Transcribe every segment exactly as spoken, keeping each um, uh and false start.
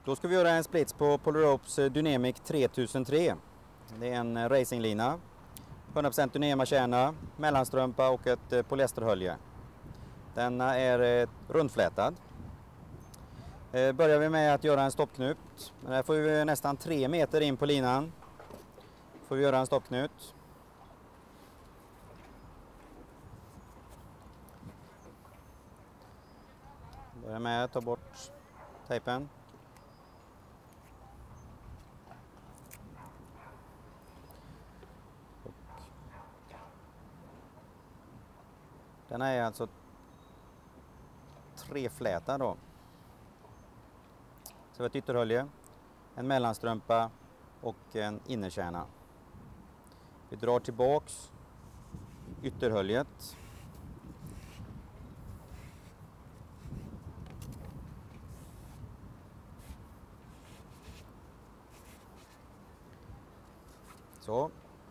Då ska vi göra en splits på Polar-Ropes Dynamic tre tusen tre. Det är en racinglina. hundra procent Dynemakärna, mellanstrumpa och ett polyesterhölje. Denna är rundflätad. Börjar vi med att göra en stoppknut. Här får vi nästan tre meter in på linan. Får vi göra en stoppknut. Börjar med att ta bort tejpen. Den är alltså treflätad då. Så vi har ett ytterhölje, en mellanstrumpa och en innerkärna. Vi drar tillbaks ytterhöljet. Så.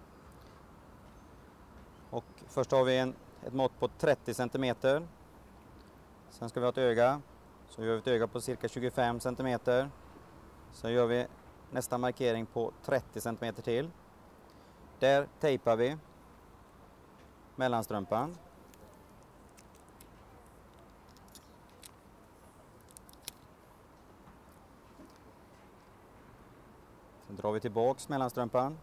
Och först har vi en, ett mått på trettio centimeter. Sen ska vi ha ett öga. Så gör vi ett öga på cirka tjugofem centimeter. Sen gör vi nästa markering på trettio centimeter till. Där tejpar vi mellanstrumpan. Sen drar vi tillbaks mellanstrumpan.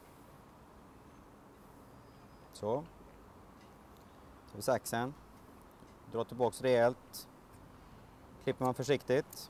Så. Så har vi saxen. Drar tillbaks rejält. Klipper man försiktigt.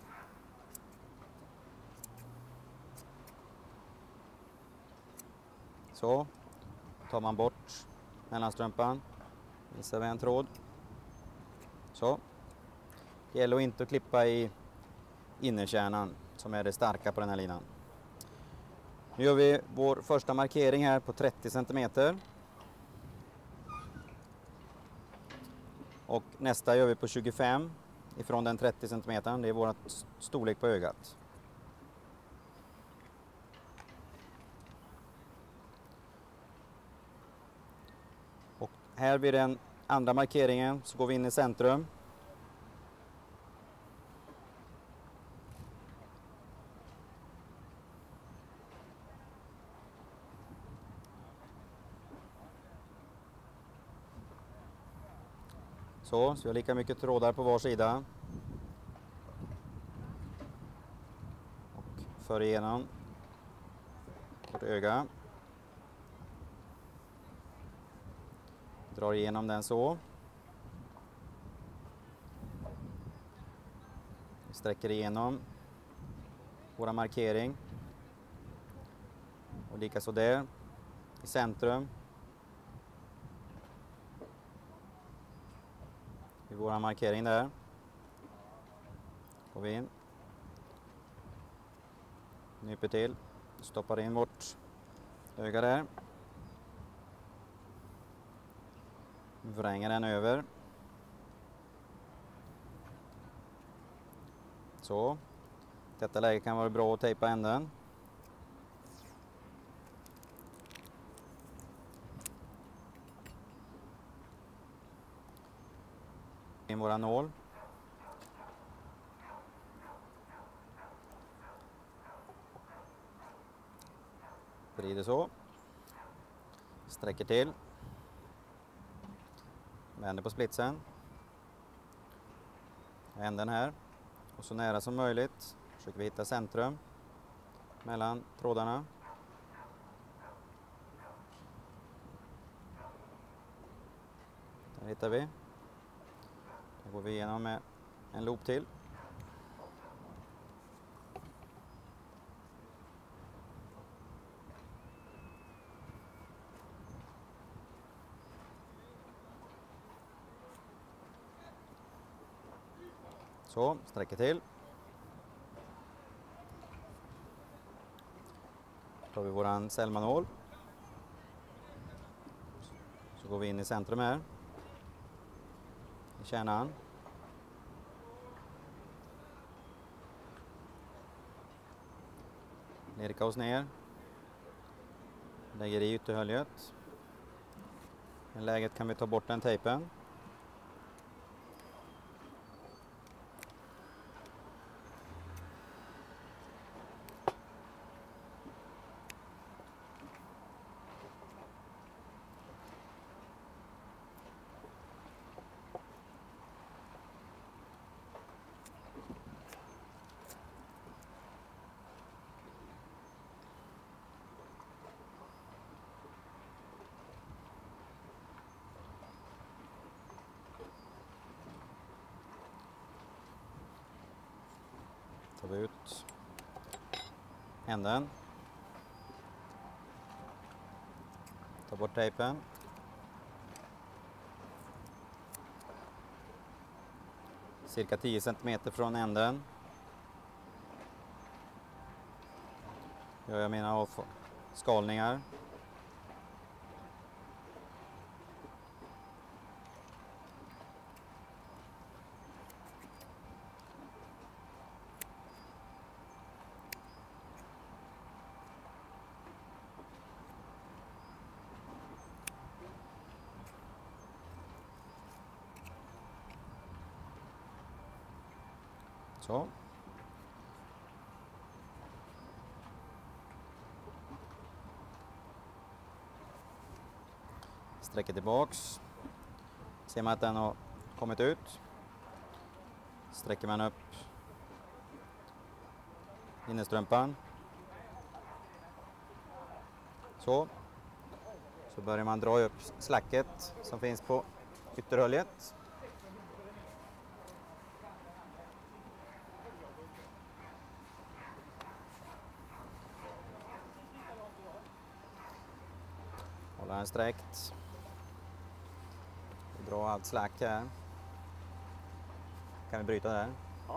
Så. Tar man bort mellanstrumpan. Visar vi en tråd. Så. Det gäller att inte klippa i innerkärnan som är det starka på den här linan. Nu gör vi vår första markering här på trettio centimeter. Och nästa gör vi på tjugofem ifrån den trettio centimeter. Det är vår storlek på ögat. Och här vid den andra markeringen så går vi in i centrum. Så, så vi har lika mycket trådar på var sida. Och för igenom vårt öga. Drar igenom den så. Vi sträcker igenom våra markering. Och lika så där i centrum. I vår markering där. Går vi in. Nyper till. Stoppar in vårt öga där. Vränger den över. Så. Detta läge kan vara bra att tejpa änden. In våra nål. Vrider så. Sträcker till. Vänder på splitsen. Änden här. Och så nära som möjligt försöker vi hitta centrum mellan trådarna. Där hittar vi. Då går vi igenom med en loop till. Så, sträcker till. Då har vi våran Selma-nål. Så går vi in i centrum här. I kärnan. Lirka oss ner. Lägger i ytterhöljet. I läget kan vi ta bort den tejpen. Tar vi ut änden. Ta bort tejpen. Cirka tio centimeter från änden. Gör jag mina avskalningar. Så. Sträcker tillbaks. Ser man att den har kommit ut. Sträcker man upp innerstrumpan. Så. Så börjar man dra upp slacket som finns på ytterhöljet. Hålla den sträckt. Dra allt slack här. Kan vi bryta där? Ja.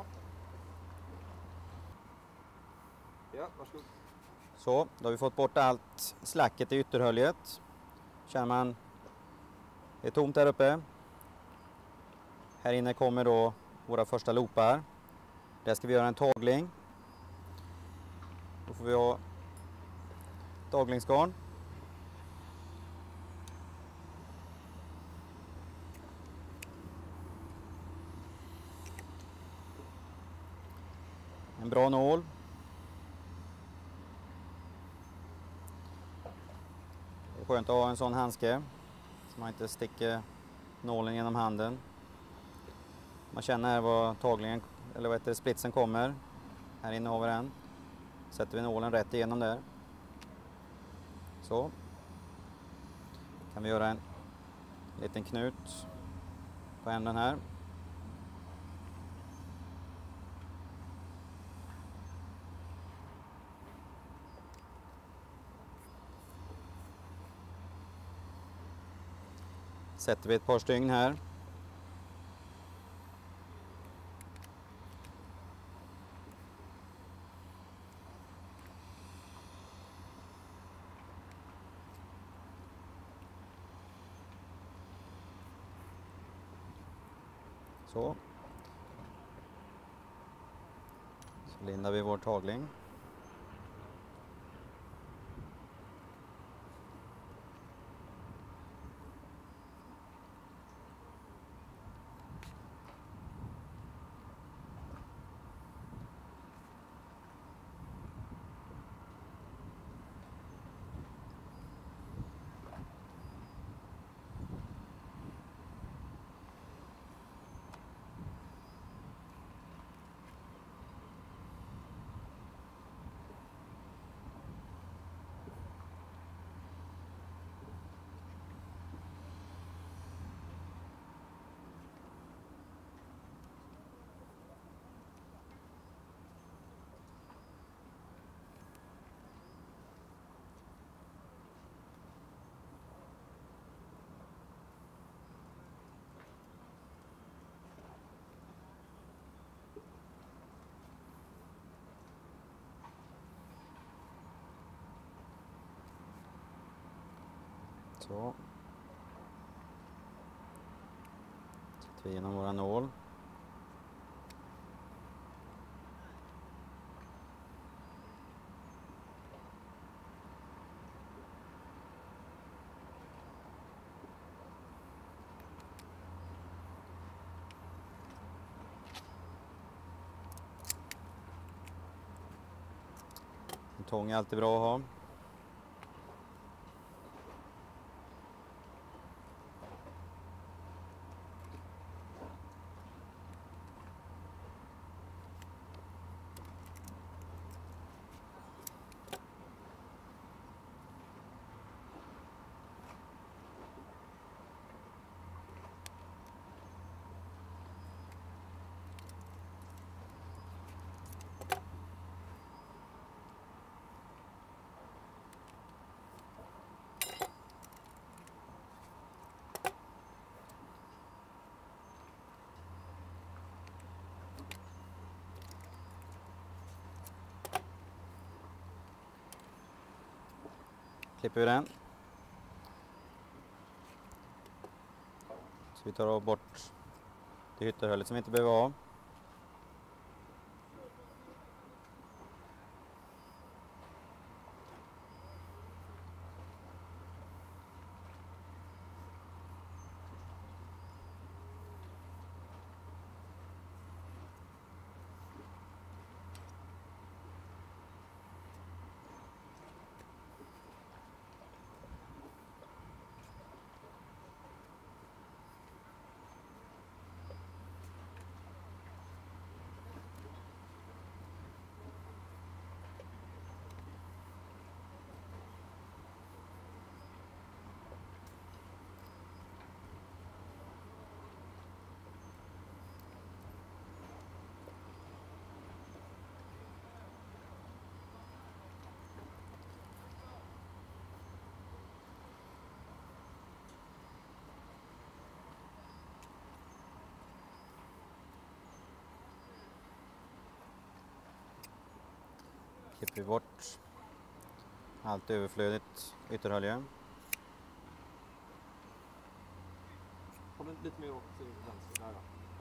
Ja, varsågod. Så, då har vi fått bort allt slacket i ytterhöljet. Känner man det är tomt där uppe. Här inne kommer då våra första loopar. Där ska vi göra en tagling. Då får vi ha taglingsgarn. En bra nål. Det är skönt att ha en sån handske så man inte sticker nålen genom handen. Man känner här var taglingen, eller vad heter det, splitsen kommer. Här inne har vi den. Sätter vi nålen rätt igenom där. Så. Kan vi göra en liten knut på änden här. Sätter vi ett par stygn här. Så. Så lindar vi vår tagling. Så. Sätter vi igenom våra nål. En tång är alltid bra att ha. Klipper vi den. Så vi tar bort det ytterhållet som vi inte behöver ha. Klipper vi bort allt överflödigt ytterhölje. Har du lite mer åt vänster där då?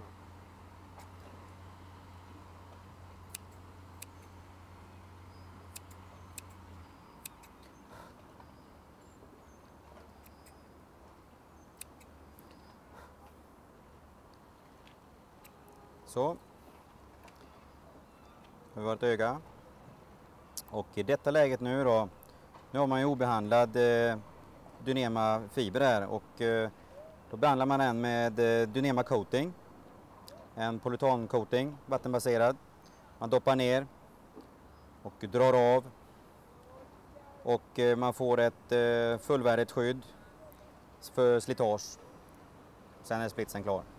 Så. Nu har vi ett öga. Och i detta läget nu då, nu har man ju obehandlad eh, Dynema fiber här och eh, då behandlar man den med eh, Dynema coating. En polyton coating, vattenbaserad. Man doppar ner och drar av och eh, man får ett eh, fullvärdigt skydd för slitage. Sen är splitsen klar.